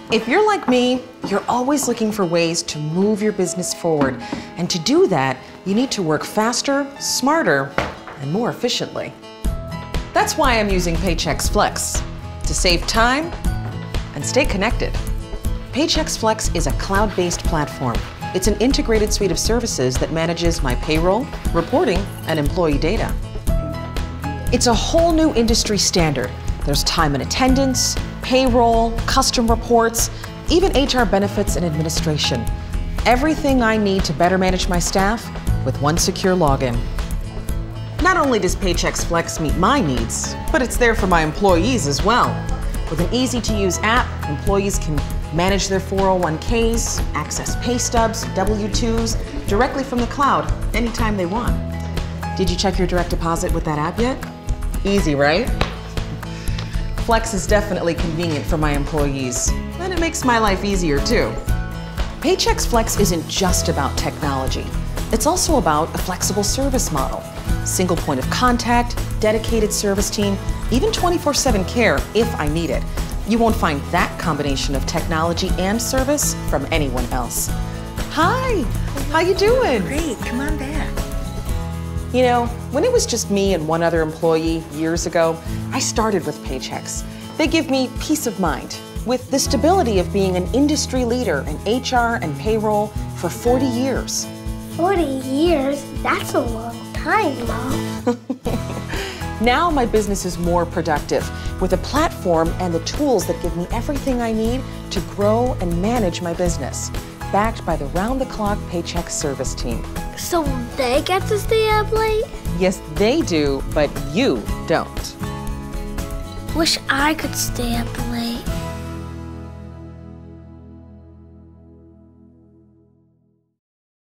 If you're like me, you're always looking for ways to move your business forward. And to do that, you need to work faster, smarter, and more efficiently. That's why I'm using Paychex Flex, to save time and stay connected. Paychex Flex is a cloud-based platform. It's an integrated suite of services that manages my payroll, reporting, and employee data. It's a whole new industry standard. There's time and attendance, payroll, custom reports, even HR benefits and administration. Everything I need to better manage my staff with one secure login. Not only does Paychex Flex meet my needs, but it's there for my employees as well. With an easy-to-use app, employees can manage their 401ks, access pay stubs, W-2s directly from the cloud anytime they want. Did you check your direct deposit with that app yet? Easy, right? Flex is definitely convenient for my employees, and it makes my life easier too. Paychex Flex isn't just about technology. It's also about a flexible service model. Single point of contact, dedicated service team, even 24/7 care if I need it. You won't find that combination of technology and service from anyone else. Hi, how you doing? Great, come on back. You know, when it was just me and one other employee years ago, I started with Paychex. They give me peace of mind with the stability of being an industry leader in HR and payroll for 40 years. 40 years? That's a long time, Mom. Now my business is more productive with a platform and the tools that give me everything I need to grow and manage my business, backed by the round-the-clock Paychex service team. So they get to stay up late? Yes, they do, but you don't. Wish I could stay up late.